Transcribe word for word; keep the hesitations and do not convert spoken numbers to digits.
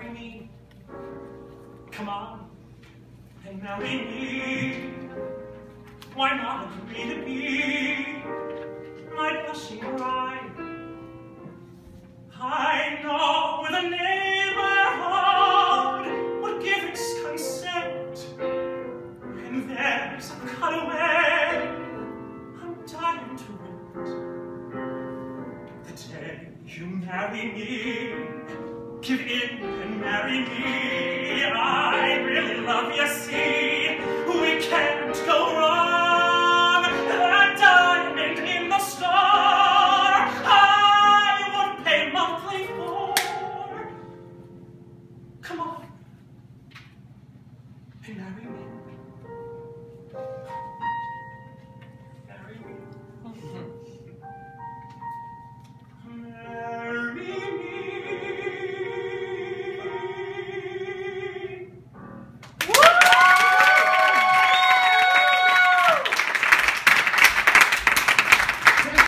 marry me? Come on and marry me. Why not agree to be my blushing bride? I know with a neighborhood would give its consent, and there's a cutaway I'm dying to rent. The day you marry me, give in and marry me. I really love you, see, we can't go wrong. That diamond in the star I would pay monthly for. Come on and marry me.